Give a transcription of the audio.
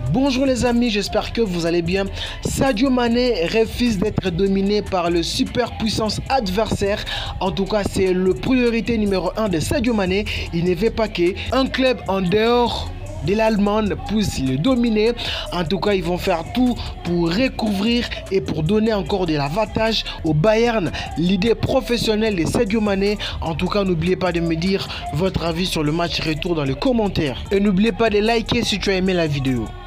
Bonjour les amis, j'espère que vous allez bien. Sadio Mané refuse d'être dominé par le super puissance adversaire. En tout cas, c'est le priorité numéro 1 de Sadio Mané. Il ne veut pas qu'un club en dehors de l'Allemagne puisse le dominer. En tout cas, ils vont faire tout pour recouvrir et pour donner encore de l'avantage au Bayern. L'idée professionnelle de Sadio Mané. En tout cas, n'oubliez pas de me dire votre avis sur le match retour dans les commentaires. Et n'oubliez pas de liker si tu as aimé la vidéo.